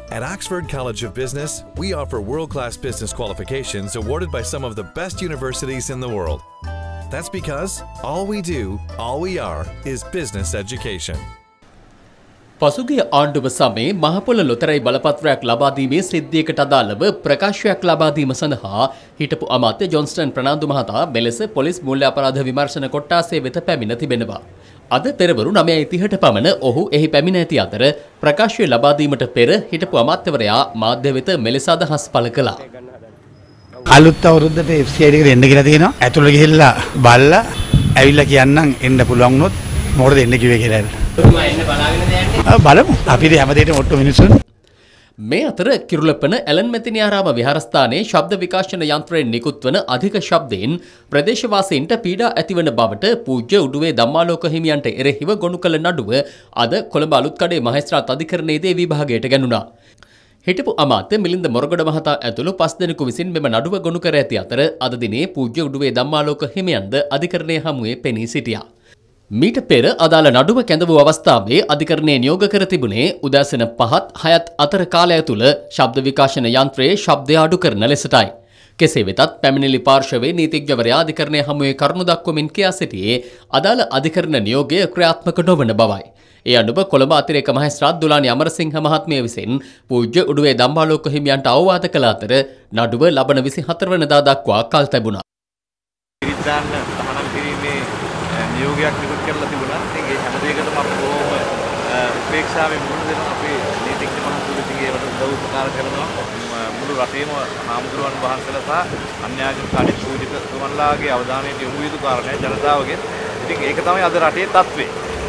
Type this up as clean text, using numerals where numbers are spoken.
At Oxford College of Business, we offer world-class business qualifications awarded by some of the best universities in the world. That's because all we do, all we are, is business education. පසුගිය ආණ්ඩුව සමයේ මහපොළ ලොතරැයි බලපත්‍රයක් ලබා දීමේ සිද්ධියකට අදාළව ප්‍රකාශයක් ලබා දීම සඳහා හිටපු අමාත්‍ය ජොන්ස්ටන් ප්‍රනාන්දු මහතා මෙලෙස පොලිස් මූල්‍ය අපරාධ විමර්ශන කොට්ටාසය වෙත පැමිණ තිබෙනවා. අද පෙරවරු 9:30ට පමණ ඔහු එහි පැමිණ ඇති අතර ප්‍රකාශය ලබා දීමට පෙර හිටපු අමාත්‍යවරයා මාධ්‍ය වෙත මෙලෙස අදහස් පළ කළා. අලුත් අවුරුද්දට FCI එකට එන්න කියලා තියෙනවා. ඇතුළට ගිහිල්ලා බලලා ඇවිල්ලා කියන්නම් එන්න පුළුවන් වුණොත් මොකටද එන්න කිව්වේ කියලා. ඔබතුමා එන්න බලාගෙනද යන්නේ? බලමු. අපි හැමදේටම ඔට්ටු මිනිස්සුන්. මේ අතර කිරුළපන ඇලන් මෙතිනිආරාම විහාරස්ථානයේ ශබ්ද විකාශන යන්ත්‍රයෙන් නිකුත් වන අධික ශබ්දයෙන් ප්‍රදේශවාසීන්ට පීඩා ඇතිවන බවට පූජ්‍ය උඩුවේ ධම්මාලෝක හිමියන්ට එරෙහිව ගොනු කළ නඩුව අද කොළඹ අලුත්කඩේ මහේස්ත්‍රාත් අධිකරණයේදී විභාගයට ගැනුණා. හිටපු අමාත්‍ය මිලින්ද මොරගොඩ මහතා ඇතුළු 5 දෙනෙකු විසින් මෙම නඩුව ගොනු කර ඇති අතර අද දිනේ පූජ්‍ය උඩුවේ ධම්මාලෝක හිමියන්ද අධිකරණයේ හමුවේ පෙනී සිටියා. මීට පෙර අදාළ නඩුව කැඳවූ අවස්ථාවේ අධිකරණයේ නියෝග කර තිබුණේ උදෑසන 5-6 අතර කාලය තුළ ශබ්ද විකාශන යන්ත්‍රයේ ශබ්දය අඩු කරන ලෙසටයි. කෙසේ වෙතත් පැමිණිලි පාර්ශවයේ නීතිඥවරයා අධිකරණයේ හමුවේ කරුණු දක්වමින් කියා සිටියේ අදාළ අධිකරණ නියෝගය ක්‍රියාත්මක නොවන බවයි. ඒ අනුව කොළඹ අතිරේක මහේස්ත්‍රාත් දුලානි අමරසිංහ මහත්මිය විසින් පූජ්‍ය උඩුවේ ධම්මාලෝක හිමියන්ට අවවාද කළ අතර නඩුව ලබන 24 වෙනිදා දක්වා කල් තැබුණා. නියෝගයක් නිකුත් කරලා තිබුණා. ඉතින් ඒ හැම දෙයකටම අපි බොහොම උපේක්ෂාවෙන් මුහුණ දෙනවා. අපි නීතිඥ මහතුරු ඉතින් ඒවට උදව් උපකාර කරනවා. මුළු රටේම හාමුදුරුවන් වහන්සේලා සහ අන්‍යාගම් කටයුතු පූජකතුමන්ලාගේ අවධානයට යොමු යුතු කාරණේ ජනතාවගේ. ඉතින් ඒක තමයි අද රටේ තත්ත්වය.